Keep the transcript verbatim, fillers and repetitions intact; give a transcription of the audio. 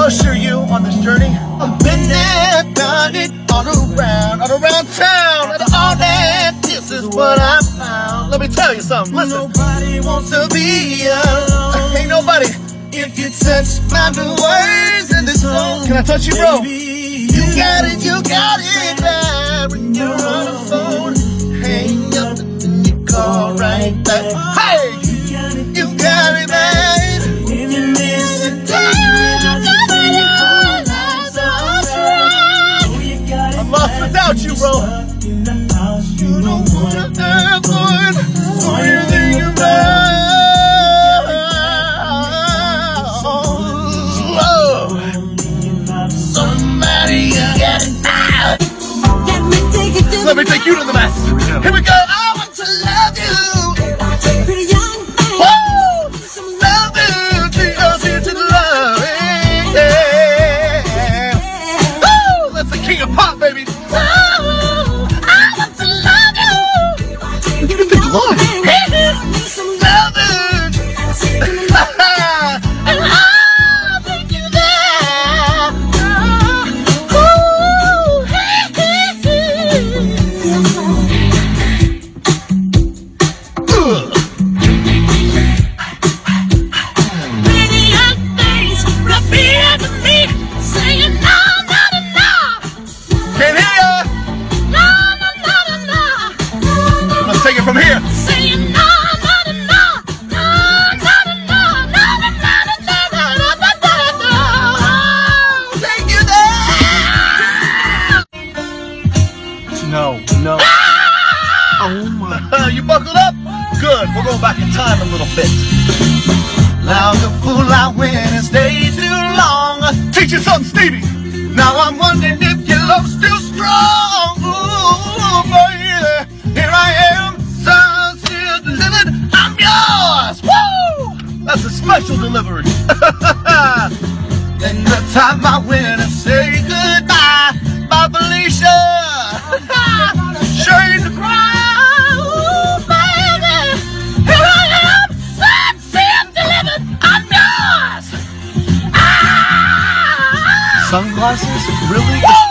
usher you on this journey. I've been there, done it, all around, all around town, and all that, this is what I found. Let me tell you something, listen. Nobody wants to be alone. Ain't nobody. If you touch my words in this song. Can I touch you, bro? You got it, you got it, man. When you're on the phone, hang up and you call right back. Hey! You got it, man. When you miss it, I'm lost without you, bro. You don't wanna have fun, so you think about. Somebody get it out. Let me take you to the max. Here we go. I want to love you. Pretty young. Woo! Love you. Take us here to the love. Yeah. Woo! That's the king of pop, baby. Oh, I want to love you. Give me the glory. Love you. And I'll take you there. From here. Saying no, no, no, no, no, no, no, no, no, no, no, take you there. No, no. Ah! Oh my. You buckled up? Good. We're going back in time a little bit. Now the fool I win and stay too long. Teach you something, Stevie. Now I'm wondering if your love's still strong. Ooh, baby, here I am. Delivered, I'm yours! Woo! That's a special delivery. And the time I win and say goodbye, bye Felicia. Shame to cry, ooh, baby. Here I am, sunset delivered, I'm yours. Ah! Sunglasses? Really? Woo!